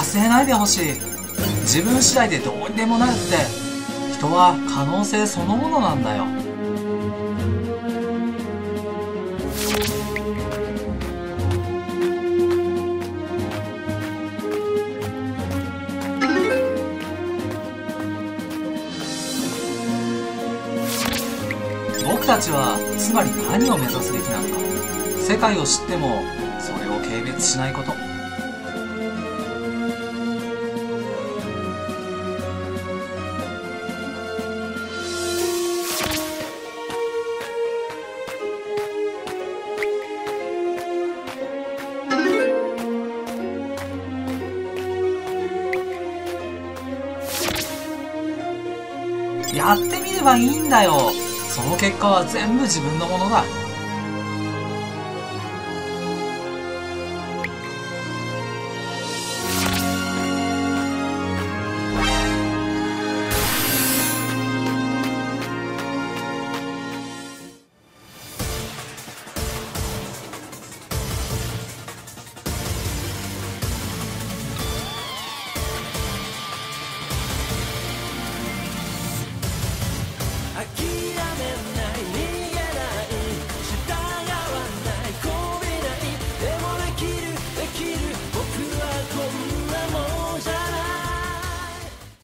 忘れないでほしい。自分次第でどうにでもなるって。人は可能性そのものなんだよ。僕たちはつまり何を目指すべきなのか。世界を知ってもそれを軽蔑しないこと。やってみればいいんだよ。その結果は全部自分のものだ。